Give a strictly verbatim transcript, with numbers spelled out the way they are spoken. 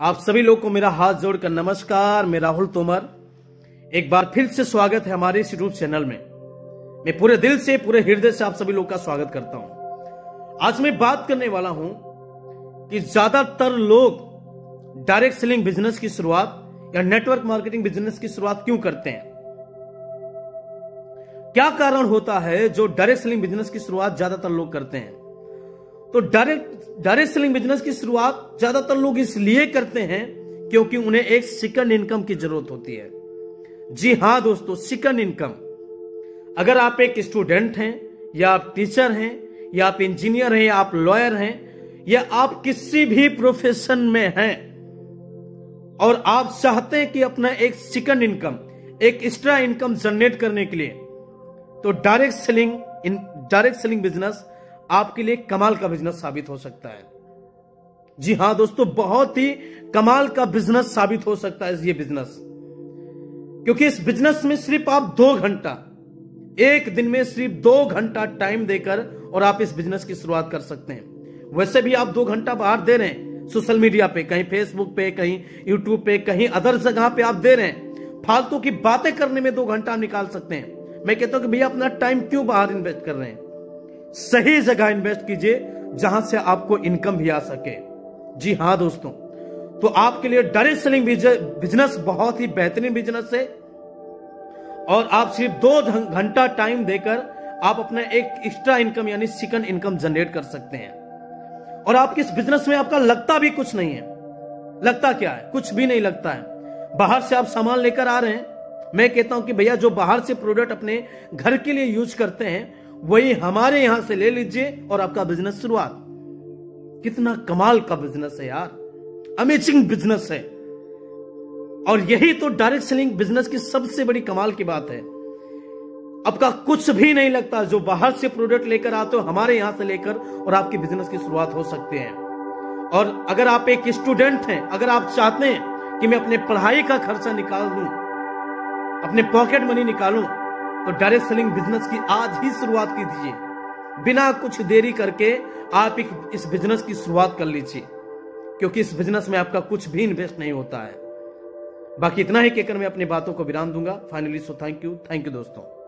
आप सभी लोग को मेरा हाथ जोड़कर नमस्कार। मैं राहुल तोमर, एक बार फिर से स्वागत है हमारे इस यूट्यूब चैनल में। मैं पूरे दिल से, पूरे हृदय से आप सभी लोग का स्वागत करता हूं। आज मैं बात करने वाला हूं कि ज्यादातर लोग डायरेक्ट सेलिंग बिजनेस की शुरुआत या नेटवर्क मार्केटिंग बिजनेस की शुरुआत क्यों करते हैं। क्या कारण होता है जो डायरेक्ट सेलिंग बिजनेस की शुरुआत ज्यादातर लोग करते हैं। तो डायरेक्ट डायरेक्ट सेलिंग बिजनेस की शुरुआत ज्यादातर लोग इसलिए करते हैं क्योंकि उन्हें एक सेकंड इनकम की जरूरत होती है। जी हां दोस्तों, सेकंड इनकम। अगर आप एक स्टूडेंट हैं, या आप टीचर हैं, या आप इंजीनियर हैं, या आप लॉयर हैं, या आप किसी भी प्रोफेशन में हैं और आप चाहते हैं कि अपना एक सेकंड इनकम, एक एक्स्ट्रा इनकम जनरेट करने के लिए, तो डायरेक्ट सेलिंग इन डायरेक्ट सेलिंग बिजनेस आपके लिए कमाल का बिजनेस साबित हो सकता है। जी हां दोस्तों, बहुत ही कमाल का बिजनेस साबित हो सकता है ये बिजनेस, क्योंकि इस बिजनेस में सिर्फ आप दो घंटा एक दिन में सिर्फ दो घंटा टाइम देकर और आप इस बिजनेस की शुरुआत कर सकते हैं। वैसे भी आप दो घंटा बाहर दे रहे हैं सोशल मीडिया पे, कहीं फेसबुक पे, कहीं यूट्यूब पे, कहीं अदर जगह पे आप दे रहे हैं। फालतू की बातें करने में दो घंटा निकाल सकते हैं। मैं कहता हूं कि भैया अपना टाइम क्यों बाहर इन्वेस्ट कर रहे हैं, सही जगह इन्वेस्ट कीजिए जहां से आपको इनकम भी आ सके। जी हां दोस्तों, तो आपके लिए डायरेक्ट सेलिंग बिजनेस बहुत ही बेहतरीन बिजनेस है और आप सिर्फ दो घंटा टाइम देकर आप अपना एक एक्स्ट्रा इनकम यानी सेकंड इनकम जनरेट कर सकते हैं। और आपके इस बिजनेस में आपका लगता भी कुछ नहीं है। लगता क्या है? कुछ भी नहीं लगता है। बाहर से आप सामान लेकर आ रहे हैं। मैं कहता हूं कि भैया जो बाहर से प्रोडक्ट अपने घर के लिए यूज करते हैं वही हमारे यहां से ले लीजिए और आपका बिजनेस शुरुआत। कितना कमाल का बिजनेस है यार, अमेजिंग बिजनेस है। और यही तो डायरेक्ट सेलिंग बिजनेस की सबसे बड़ी कमाल की बात है। आपका कुछ भी नहीं लगता। जो बाहर से प्रोडक्ट लेकर आते हो हमारे यहां से लेकर और आपकी बिजनेस की शुरुआत हो सकती है। और अगर आप एक स्टूडेंट हैं, अगर आप चाहते हैं कि मैं अपने पढ़ाई का खर्चा निकाल दूं, अपने पॉकेट मनी निकालूं, तो डायरेक्ट सेलिंग बिजनेस की आज ही शुरुआत कीजिए। बिना कुछ देरी करके आप एक इस बिजनेस की शुरुआत कर लीजिए, क्योंकि इस बिजनेस में आपका कुछ भी इन्वेस्ट नहीं होता है। बाकी इतना ही कहकर मैं अपनी बातों को विराम दूंगा finally. So thank you thank you दोस्तों।